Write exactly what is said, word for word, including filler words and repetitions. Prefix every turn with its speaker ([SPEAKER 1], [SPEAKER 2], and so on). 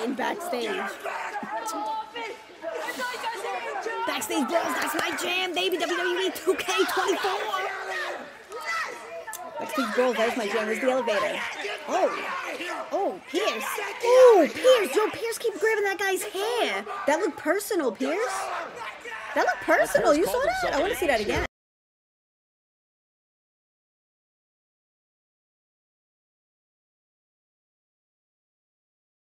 [SPEAKER 1] fighting backstage. Backstage brawls, that's my jam, baby. W W E two K twenty-four. Backstage brawls, that's my jam. Where's the elevator? Oh. Oh, Pierce. Oh, Pierce. Yo, Pierce keep grabbing that guy's hair. That looked personal, Pierce. That looked personal. You saw that? I want to see that again.